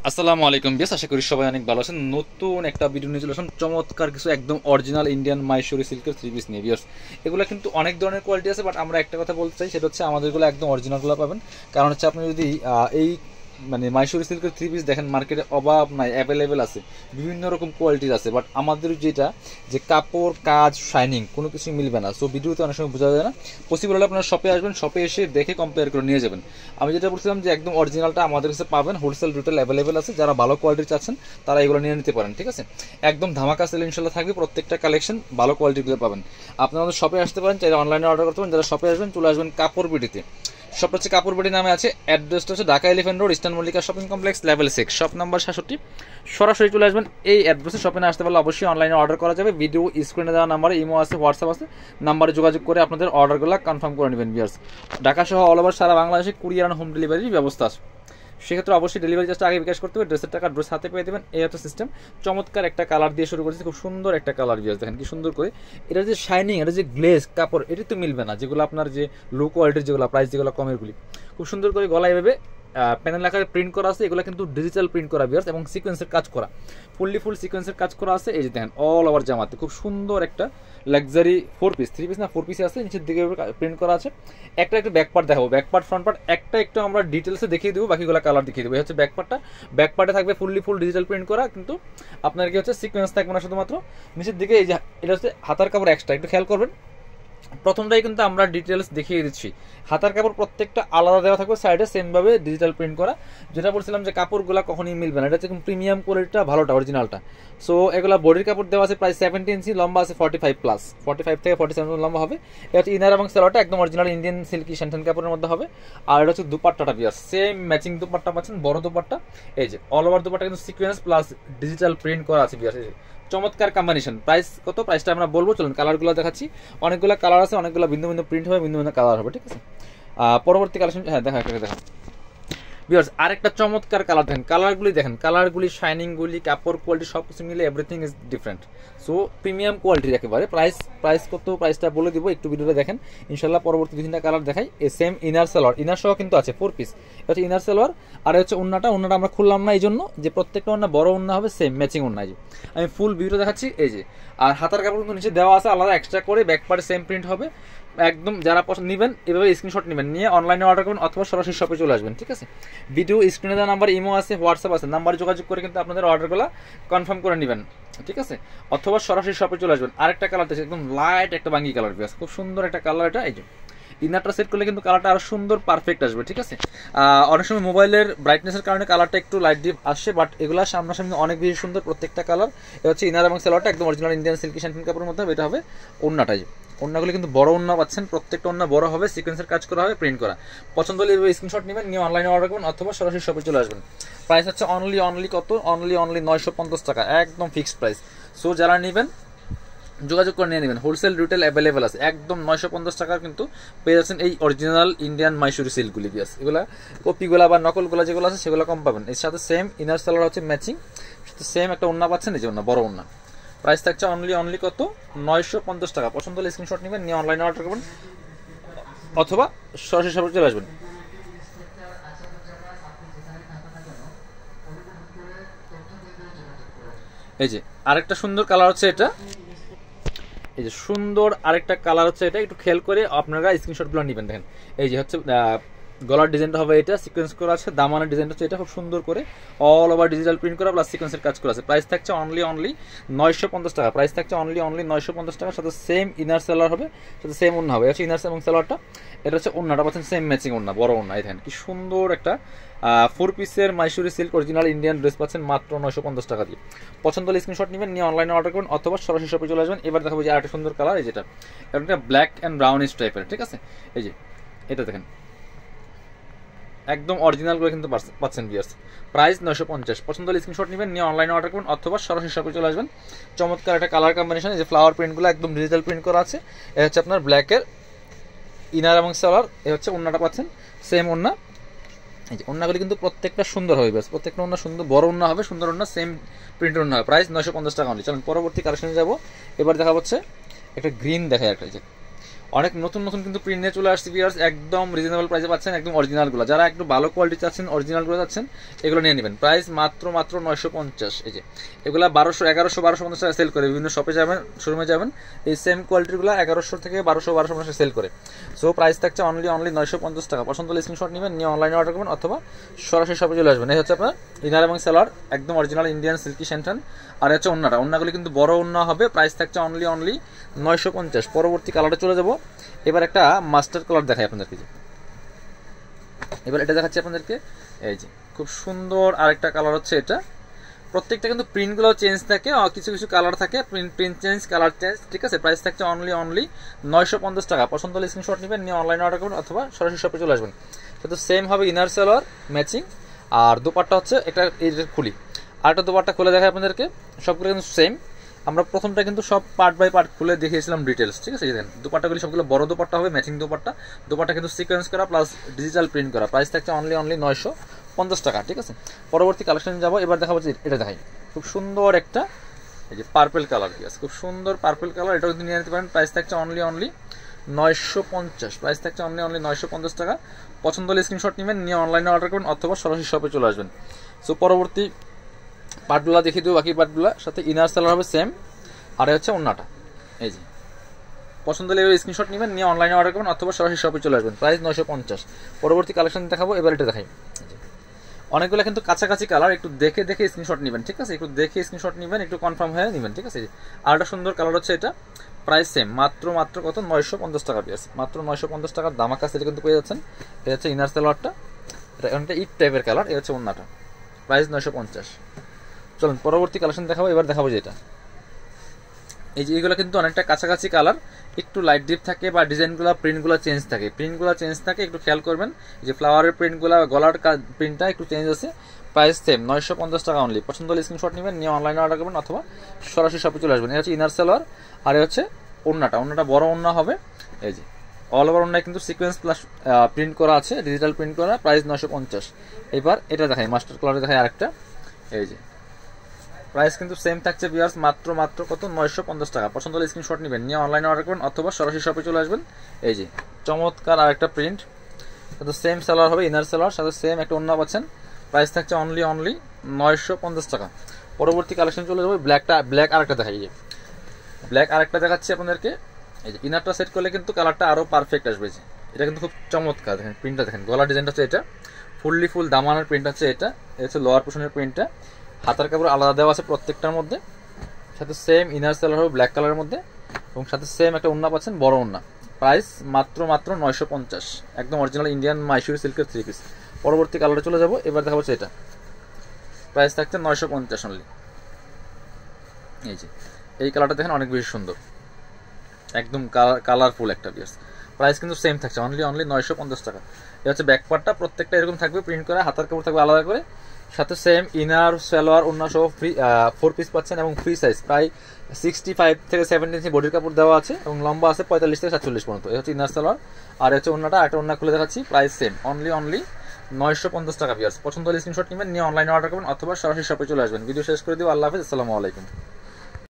আসসালামু আলাইকুম বিয়াস, আশা করি সবাই অনেক ভালো আছেন। নতুন একটা ভিডিও নিয়ে চলে আসলাম চমৎকার কিছু একদম অরিজিনাল ইন্ডিয়ান মাইশোরি সিল্কের থ্রি পিস নিয়ে। বিয়াস এগুলো কিন্তু অনেক ধরনের কোয়ালিটি আছে, বাট আমরা একটা কথা বলতে চাই, সেটা হচ্ছে আমাদেরগুলো একদম অরিজিনালগুলো পাবেন। কারণ হচ্ছে আপনি যদি এই মানে মাইশোরি সিল্কের থ্রি পিস দেখেন, মার্কেটে অভাব নাই, অ্যাভেলেবেল আছে, বিভিন্ন রকম কোয়ালিটির আছে, বাট আমাদের যেটা যে কাপড় কাজ শাইনিং কোনো কিছু মিলবে না। সো ভিডিওতে অনেক সময় বোঝা যায় না। পসিবল হলে আপনারা শপে আসবেন, শপে এসে দেখে কম্পেয়ার করে নিয়ে যাবেন। আমি যেটা বলছিলাম যে একদম অরিজিনালটা আমাদের কাছে পাবেন, হোলসেল রিটেল অ্যাভেলেবেল আছে। যারা ভালো কোয়ালিটির চাচ্ছেন তারা এগুলো নিয়ে নিতে পারেন, ঠিক আছে। একদম ধামাকা সেল ইনশাল্লাহ থাকবে, প্রত্যেকটা কালেকশন ভালো কোয়ালিটিগুলো পাবেন। আপনারা আমাদের শপে আসতে পারেন, চাইলে অনলাইনে অর্ডার করতে পারেন। যারা শপে আসবেন চলে আসবেন কাপড়বিডিতে। শপটা হচ্ছে কাপড়বিডি নামে আছে, অ্যাড্রেসটা হচ্ছে Dhaka elephant road, eastern Mallika shopping complex, level 6, shop number 67। সরাসরি চলে আসবেন এই অ্যাড্রেসে। শপে না আসতে পারলে অবশ্যই অনলাইনে অর্ডার করা যাবে। ভিডিও স্ক্রিনে দেওয়া নাম্বারে ইমো আছে, হোয়াটসঅ্যাপ আছে, নাম্বারে যোগাযোগ করে আপনাদের অর্ডারগুলো কনফার্ম করে নেবেন। ভিউয়ার্স ঢাকা সহ অল ওভার সারা বাংলাদেশে কুরিয়ার অ্যান্ড হোম ডেলিভারির ব্যবস্থা আছে। সেক্ষেত্রে অবশ্যই ডেলিভারি চার্জটা আগে বিকাশ করতে হবে, ড্রেসের টাকা ড্রেস হাতে পেয়ে দেবেন। এই হচ্ছে সিস্টেম। চমৎকার একটা কালার দিয়ে শুরু করেছে, খুব সুন্দর একটা কালার। ভিউয়ার্স দেখেন কি সুন্দর করে, এটা যে শাইনিং, এটা যে গ্লেজ কাপড়, এটি তো মিলবে না যেগুলো আপনার যে লো কোয়ালিটির, যেগুলো প্রাইস যেগুলো কমেরগুলি। খুব সুন্দর করে গলায় এভাবে প্যানেল আকারে প্রিন্ট করা আছে। এগুলো কিন্তু ডিজিটাল প্রিন্ট করা ভিউয়ার্স, এবং সিকোয়েন্সের কাজ করা, ফুল সিকোয়েন্সের কাজ করা আছে। এই যে দেখেন অল ওভার জামাতে খুব সুন্দর একটা লাক্সারি থ্রি পিস না ফোর পিসে আছে, নিচের দিকে প্রিন্ট করা আছে। একটা ব্যাক পার্ট দেখাবো, ব্যাক পার্ট ফ্রন্ট পার্ট একটা একটু আমরা ডিটেলসে দেখিয়ে দেবো, বাকিগুলো কালার দেখিয়ে দেবো। এই হচ্ছে ব্যাক পার্টটা, ব্যাক পার্টে থাকবে ফুল ডিজিটাল প্রিন্ট করা, কিন্তু আপনার কি হচ্ছে সিকোয়েন্স থাকবে না শুধুমাত্র। নিচের দিকে এই যে এটা হচ্ছে হাতার কাপড় এক্সট্রা, একটু খেয়াল করবেন। প্রথমটাই কিন্তু আমরা ডিটেলস দেখিয়ে দিচ্ছি, হাতার কাপড় প্রত্যেকটা আলাদা দেওয়া থাকবে, সাইডে সেমভাবে ডিজিটাল প্রিন্ট করা। যেটা বলছিলাম যে কাপড়গুলো কখনই মিলবে না, এটা হচ্ছে প্রিমিয়াম কোয়ালিটিটা, ভালোটা, অরিজিনালটা। সো এগুলো বডির কাপড় দেওয়া আছে প্রায় 70 ইঞ্চি, লম্বা আছে 45+, 45 থেকে 47 লম্বা হবে। এটা হচ্ছে ইনার এবং সেলোয়ারটা একদম অরিজিনাল ইন্ডিয়ান সিল্কি শ্যান্টেন কাপড়ের মধ্যে হবে। আর এটা হচ্ছে দুপাট্টাটা বিয়ার, সেম ম্যাচিং দুপাট্টা পাচ্ছেন, বড় দুপাট্টা। এই যে অল ওভার দুপাট্টা কিন্তু সিকোয়েন্স প্লাস ডিজিটাল প্রিন্ট করা আছে বিয়ার। এই যে চমৎকার কম্বিনেশন। প্রাইস কত, প্রাইসটা আমরা বলবো, চলুন কালারগুলো দেখাচ্ছি। অনেকগুলো কালার আছে, অনেকগুলো ভিন্ন ভিন্ন প্রিন্ট হবে, ভিন্ন ভিন্ন কালার হবে, ঠিক আছে। পরবর্তী কালেকশন, হ্যাঁ দেখা ভিউয়ার্স আরেকটা চমৎকার কালার দেখেন, কালারগুলি দেখেন, কালারগুলি শাইনিংগুলি কাপড় কোয়ালিটি সব কিছু মিলে everything is different. So premium কোয়ালিটির একেবারে। প্রাইস কত, প্রাইসটা বলে দিব, একটু ভিডিওটা দেখেন ইনশাল্লাহ। পরবর্তী দুইটা কালার দেখাই। এই সেম ইনার সালোয়ার, ইনার সহ কিন্তু আছে 4 পিস। এটা হচ্ছে ইনার সালোয়ার, আর হচ্ছে ওন্নাটা আমরা খুললাম না এই জন্য যে প্রত্যেকটা ওন্না বড় ওন্না হবে, সেম ম্যাচিং ওন্না। এই যে আমি ফুল ভিডিও দেখাচ্ছি। এই যে আর হাতার কাপড় কিন্তু নিচে দেওয়া আছে আলাদা এক্সট্রা করে, ব্যাক পার্টে সেম প্রিন্ট হবে। একদম যারা পছন্দ নেবেন এভাবে স্ক্রিনশট নেবেন, নিয়ে অনলাইনে অর্ডার করবেন অথবা সরাসরি শপে চলে আসবেন, ঠিক আছে। ভিডিও স্ক্রিনে দেওয়া নাম্বার ইমো আছে, হোয়াটসঅ্যাপ আছে, নাম্বারে যোগাযোগ করে কিন্তু আপনাদের অর্ডারগুলো কনফার্ম করে নেবেন, ঠিক আছে। অথবা সরাসরি শপে চলে আসবেন। আরেকটা কালার দেখছি, একদম লাইট একটা বাঙ্গি কালার, খুব সুন্দর একটা কালার এটা। এই যে ইনারটা সেট করলে কিন্তু কালারটা আরো সুন্দর পারফেক্ট আসবে, ঠিক আছে। অনেক সময় মোবাইলের ব্রাইটনেসের কারণে কালারটা একটু লাইট ডিপ আসছে, বাট এগুলো সামনাসামনি অনেক বেশি সুন্দর প্রত্যেকটা কালার। এটা হচ্ছে ইনার এবং সেলোয়ারটা একদম অরিজিনাল ইন্ডিয়ান সিল্কি শ্যান্টেন কাপড়ের মধ্যে। এটা হবে ওন্নাটাই, ওন্নাগুলো কিন্তু বড় ওন্না পাচ্ছেন, প্রত্যেকটা ওন্না বড় হবে, সিকোয়েন্সের কাজ করা হবে, প্রিন্ট করা। পছন্দ হলে স্ক্রিনশট নেবেন, নিয়ে অনলাইনে অর্ডার করবেন অথবা সরাসরি শপে চলে আসবেন। প্রাইস হচ্ছে অনলি কত, অনলি 950 টাকা, একদম ফিক্সড প্রাইস। সো যারা নেবেন যোগাযোগ করে নিয়ে নেবেন, হোলসেল রিটেল অ্যাভেলেবেল আছে, একদম 950 টাকার কিন্তু পেয়ে যাচ্ছেন এই অরিজিনাল ইন্ডিয়ান মাইশোরি সিল্কগুলি। বিয়াস এগুলা কপিগুলা বা নকলগুলা যেগুলো আছে সেগুলো কম পাবেন। এর সাথে সেম ইনার সালোয়ার হচ্ছে ম্যাচিং, সেম একটা ওন্না পাচ্ছেন, এই যে ওন্না, বড় ওন্না। প্রাইস থাকছে অনলি কত, 950 টাকা। পছন্দ হলে স্ক্রিনশট নেবেন, নিয়ে অনলাইনে অর্ডার করবেন অথবা সরাসরি শপে চলে আসবেন। এই যে আরেকটা সুন্দর কালার হচ্ছে এটা, এই যে সুন্দর আরেকটা কালার হচ্ছে এটা, একটু খেয়াল করে আপনারা স্ক্রিনশটগুলো নেবেন। দেখেন এই যে হচ্ছে গলার ডিজাইনটা হবে এটা, সিকোয়েন্স করা আছে, দামানের ডিজাইনটা হচ্ছে এটা, খুব সুন্দর করে অল ওভার ডিজিটাল প্রিন্ট করা প্লাস সিকোয়েন্সের কাজ করা আছে। প্রাইস থাকছে অনলি 950 টাকা। প্রাইস থাকছে অনলি 950 টাকার সাথে সেম ইনার সেলার হবে, সাথে সেম ওন্না হবে। হচ্ছে ইনার এবং সেলারটা, এটা হচ্ছে ওন্নাটা পাচ্ছেন সেম ম্যাচিং ওন্না, বড় ওন্না। এই দেখেন কি সুন্দর একটা 4 পিসের মাইশোরি সিল্ক অরিজিনাল ইন্ডিয়ান ড্রেস পাচ্ছেন মাত্র 950 টাকা দিয়ে। পছন্দ হলে স্ক্রিনশট নেবেন, নিয়ে অনলাইনে অর্ডার করবেন অথবা সরাসরি শপে চলে আসবেন। এবার দেখাবো যে আরেকটা সুন্দর কালার, এই যেটা একটা ব্ল্যাক অ্যান্ড ব্রাউনিশ টাইপের, ঠিক আছে। এই যে এটা দেখেন একদম অরিজিনাল করে কিন্তু পাচ্ছেন ভিউয়ার্স। প্রাইস 950। পছন্দ হলে স্ক্রিনশট নেবেন, নিয়ে অনলাইনে অর্ডার করবেন অথবা সরাসরি শপে চলে আসবেন। চমৎকার একটা কালার কম্বিনেশন, এই যে ফ্লাওয়ার প্রিন্টগুলো একদম ডিজিটাল প্রিন্ট করা আছে। এ হচ্ছে আপনার ব্ল্যাকের ইনার এবং সালোয়ার, এ হচ্ছে ওন্নাটা পাচ্ছেন সেম ওন্না। এই যে ওন্নাগুলি কিন্তু প্রত্যেকটা সুন্দর হবে, ব্যাস প্রত্যেকটা ওন্না সুন্দর, বড় ওন্না হবে, সুন্দর ওন্না, সেম প্রিন্টের ওন্না হবে। প্রাইস 950 টাকা অনলি। চলুন পরবর্তী কালেকশনে যাবো। এবার দেখা হচ্ছে একটা গ্রিন দেখা, একটা অনেক নতুন নতুন কিন্তু প্রিন্ট নিয়ে চলে আসছে ভিউয়ার্স, একদম রিজনেবল প্রাইসে পাচ্ছেন, একদম অরিজিনালগুলো। যারা একটু ভালো কোয়ালিটি চাচ্ছেন, অরিজিনালগুলো চাচ্ছেন, এগুলো নিয়ে নেবেন। প্রাইস মাত্র 950। এই যে এগুলো 1200, 1100, 1250 টাকা সেল করে, বিভিন্ন শপে যাবেন, শোরুমে যাবেন, এই সেম কোয়ালিটিগুলো 1100 থেকে 1200, 1250 সেল করে। সো প্রাইস থাকছে অনলি 950 টাকা। পছন্দ হলে স্ক্রিনশট নেবেন, নিয়ে অনলাইনে অর্ডার করবেন অথবা সরাসরি শপে চলে আসবেন। এই হচ্ছে আপনার ইনার এবং সেলার, একদম অরিজিনাল ইন্ডিয়ান সিল্কি শ্যান্টান। আর হচ্ছে ওন্নাটা, ওন্নাগুলি কিন্তু বড় ওন্না হবে। প্রাইস থাকছে অনলি 950। পরবর্তী কালারে চলে যাব। এবার একটা মাস্টার কালার দেখাই আপনাদেরকে। এবার এটা দেখাচ্ছি আপনাদেরকে, এই যে খুব সুন্দর আরেকটা কালার হচ্ছে এটা। প্রত্যেকটা কিন্তু প্রিন্টগুলো চেঞ্জ থাকে, কিছু কিছু কালার থাকে, প্রিন্ট চেঞ্জ, কালার চেঞ্জ, ঠিক আছে। প্রাইস থাকছে অনলি 950 টাকা। পছন্দ হলে স্ক্রিনশট নেবেন, নিয়ে অনলাইনে অর্ডার করবেন অথবা সরাসরি শপে চলে আসবেন। কিন্তু সেম হবে ইনার সালোয়ার ম্যাচিং, আর দোপাট্টা হচ্ছে একটা এই খুলি, আর একটা দোপাট্টা খুলে দেখায় আপনাদেরকে। সবগুলো কিন্তু সেম। আমরা প্রথমটা কিন্তু সব পার্ট বাই পার্ট খুলে দেখিয়েছিলাম ডিটেলস, ঠিক আছে। দেখেন দোপাট্টাগুলি সবগুলো বড় দোপাট্টা হবে, ম্যাচিং দোপাট্টা। দোপাট্টা কিন্তু সিকোয়েন্স করা প্লাস ডিজিটাল প্রিন্ট করা। প্রাইস থাকছে অনলি 950 টাকা, ঠিক আছে। পরবর্তী কালেকশন যাবো। এবার দেখাবো যে এটা দেখাই, খুব সুন্দর একটা এই যে পার্পেল কালার, ঠিক আছে, খুব সুন্দর পার্পেল কালার। এটাও কিন্তু নিয়ে নিতে পারেন। প্রাইস থাকছে অনলি 950। প্রাইস থাকছে অনলি 950 টাকা। পছন্দ হলে স্ক্রিনশট নেবেন, নিয়ে অনলাইনে অর্ডার করবেন অথবা সরাসরি শপে চলে আসবেন। সো পরবর্তী পার্টগুলো দেখিয়ে দেবো, বাকি পার্টগুলো সাথে ইনার সেলার হবে সেম, আর হচ্ছে ওন্নাটা। এই যে পছন্দ হলে স্ক্রিনশট নেবেন, নিয়ে অনলাইনে অর্ডার করবেন অথবা সরাসরি শপে চলে আসবেন। প্রাইস 950। পরবর্তী কালেকশন দেখাবো। এবার এটা দেখাই, অনেকগুলো কিন্তু কাছাকাছি কালার, একটু দেখে দেখে স্ক্রিনশট নেবেন, ঠিক আছে। একটু দেখে স্ক্রিনশট নেবেন, একটু কনফার্ম হয়ে নেবেন, ঠিক আছে। আর একটা সুন্দর কালার হচ্ছে এটা। প্রাইস সেম, মাত্র কত 950 টাকা পিস, মাত্র 950 টাকার দামাকা সেটা কিন্তু পেয়ে যাচ্ছেন। এটা হচ্ছে ইনার সেলারটা, এটা অনেকটা ইট টাইপের কালার। এটা হচ্ছে ওন্নাটা। প্রাইস 950। চলুন পরবর্তী কালেকশন দেখাবো। এবার দেখাবো যে এটা, এই যে এইগুলো কিন্তু অনেকটা কাছাকাছি কালার, একটু লাইট ডিপ থাকে বা ডিজাইনগুলো প্রিন্টগুলো চেঞ্জ থাকে, একটু খেয়াল করবেন যে ফ্লাওয়ারের প্রিন্টগুলো, গলার প্রিন্টটা একটু চেঞ্জ আছে। প্রাইস সেম 950 টাকা অনলি। পছন্দ হলে স্ক্রিনশট নেবেন, নিয়ে অনলাইনে অর্ডার করবেন অথবা সরাসরি শপে চলে আসবেন। এটা হচ্ছে ইনার সেলার, আর হচ্ছে ওন্নাটা বড় ওন্না হবে। এই যে অল ওভার ওন্নায় কিন্তু সিকোয়েন্স প্লাস প্রিন্ট করা আছে, ডিজিটাল প্রিন্ট করা। প্রাইস 950। এবার এটা দেখাই, মাস্টার কালারে দেখাই আরেকটা। এই যে প্রাইস কিন্তু সেম থাকছে ভিউয়ার্স, মাত্র কত 950 টাকা। পছন্দ হলে স্ক্রিনশট নেবেন, নিয়ে অনলাইনে অর্ডার করবেন অথবা সরাসরি শপে চলে আসবেন। এই যে চমৎকার আরেকটা প্রিন্ট, কিন্তু সেম সেলার হবে, ইনার সেলার সাথে সেম একটা ওন্না পাচ্ছেন। প্রাইস থাকছে অনলি 950 টাকা। পরবর্তী কালেকশন চলে যাবে। ব্ল্যাক আরেকটা দেখাই, ব্ল্যাক আরেকটা দেখাচ্ছি আপনাদেরকে। এই যে ইনারটা সেট করলে কিন্তু কালারটা আরো পারফেক্ট আসবে। এটা কিন্তু খুব চমৎকার, দেখেন প্রিন্টটা দেখেন, গলার ডিজাইনটা হচ্ছে এটা, ফুল দামানের প্রিন্ট হচ্ছে এটা। হচ্ছে লোয়ার পোর্শনের প্রিন্টটা, হাতার কাপড় আলাদা দেওয়া আছে প্রত্যেকটার মধ্যে, সাথে সেম ইনার সেলার হবে ব্ল্যাক কালারের মধ্যে, এবং সাথে সেম একটা ওন্না পাচ্ছেন, বড় ওন্না। প্রাইস মাত্র 950, একদম অরিজিনাল ইন্ডিয়ান মাইসুরি সিল্কের 3 পিস। পরবর্তী কালারে চলে যাব। এবার দেখা হচ্ছে এটা, প্রাইস থাকছে 950 অনলি। এই যে এই কালারটা দেখেন, অনেক বেশি সুন্দর, একদম কালারফুল একটা পিস। প্রাইস কিন্তু সেম থাকছে অনলি 950 টাকা। এটা হচ্ছে ব্যাক পার্টটা, প্রত্যেকটা এরকম থাকবে প্রিন্ট করা, হাতার কাপড় থাকবে আলাদা করে, সাথে সেম ইনার সালোয়ার ওন্না সহ ফ্রি 4 পিস পাচ্ছেন, এবং ফ্রি সাইজ প্রায় 65 থেকে 70 ইঞ্চি বডির কাপড় দেওয়া আছে, এবং লম্বা আছে 45 থেকে 47 পর্যন্ত। এটা হচ্ছে ইনার সালোয়ার, আর হচ্ছে ওন্নাটা, একটা ওন্না খুলে দেখাচ্ছি। প্রাইস সেম অনলি 950 টাকা ভিউয়ার্স। পছন্দ হলে স্ক্রিনশট নেবেন, নিয়ে অনলাইনে অর্ডার করবেন অথবা সরাসরি শপে চলে আসবেন। ভিডিও শেষ করে দিব। আল্লাহ হাফেজ, আসসালামু আলাইকুম।